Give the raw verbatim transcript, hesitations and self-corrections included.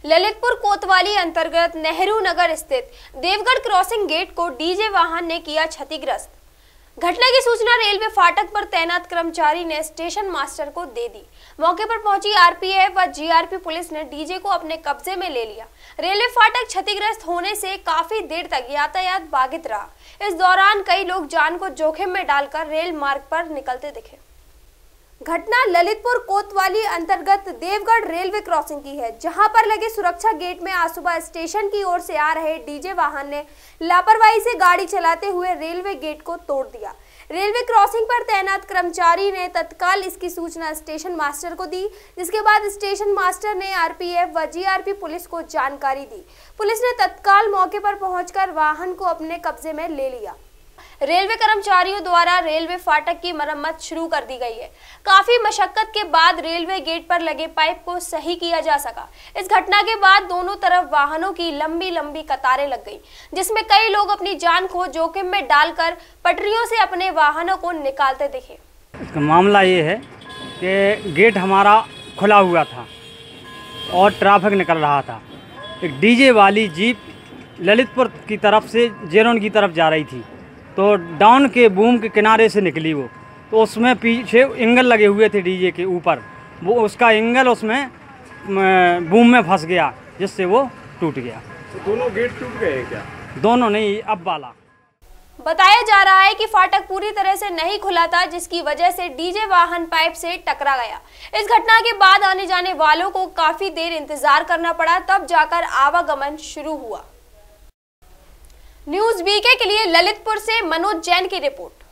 ललितपुर कोतवाली अंतर्गत नेहरू नगर स्थित देवगढ़ क्रॉसिंग गेट को डीजे वाहन ने किया क्षतिग्रस्त। घटना की सूचना रेलवे फाटक पर तैनात कर्मचारी ने स्टेशन मास्टर को दे दी। मौके पर पहुंची आरपीएफ व जीआरपी पुलिस ने डीजे को अपने कब्जे में ले लिया। रेलवे फाटक क्षतिग्रस्त होने से काफी देर तक यातायात बाधित रहा। इस दौरान कई लोग जान को जोखिम में डालकर रेल मार्ग पर निकलते दिखे। घटना ललितपुर कोतवाली अंतर्गत देवगढ़ रेलवे क्रॉसिंग की है, जहां पर लगे सुरक्षा गेट में आज सुबह स्टेशन की ओर से आ रहे डीजे वाहन ने लापरवाही से गाड़ी चलाते हुए रेलवे गेट को तोड़ दिया। रेलवे क्रॉसिंग पर तैनात कर्मचारी ने तत्काल इसकी सूचना स्टेशन मास्टर को दी, जिसके बाद स्टेशन मास्टर ने आरपीएफ व जीआरपी पुलिस को जानकारी दी। पुलिस ने तत्काल मौके पर पहुंचकर वाहन को अपने कब्जे में ले लिया। रेलवे कर्मचारियों द्वारा रेलवे फाटक की मरम्मत शुरू कर दी गई है। काफी मशक्कत के बाद रेलवे गेट पर लगे पाइप को सही किया जा सका। इस घटना के बाद दोनों तरफ वाहनों की लंबी लंबी कतारें लग गई, जिसमें कई लोग अपनी जान को जोखिम में डालकर पटरियों से अपने वाहनों को निकालते दिखे। इसका मामला ये है कि गेट हमारा खुला हुआ था और ट्रैफिक निकल रहा था। एक डीजे वाली जीप ललितपुर की तरफ से जेरोन की तरफ जा रही थी, तो डाउन के बूम के किनारे से निकली वो, तो उसमें पीछे एंगल लगे हुए थे डीजे के ऊपर, वो उसका एंगल उसमें बूम में फंस गया, जिससे वो टूट गया। तो दोनों गेट टूट गए क्या? दोनों नहीं, अब वाला। बताया जा रहा है कि फाटक पूरी तरह से नहीं खुला था, जिसकी वजह से डीजे वाहन पाइप से टकरा गया। इस घटना के बाद आने जाने वालों को काफी देर इंतजार करना पड़ा, तब जाकर आवागमन शुरू हुआ। न्यूज़ बीके के लिए ललितपुर से मनोज जैन की रिपोर्ट।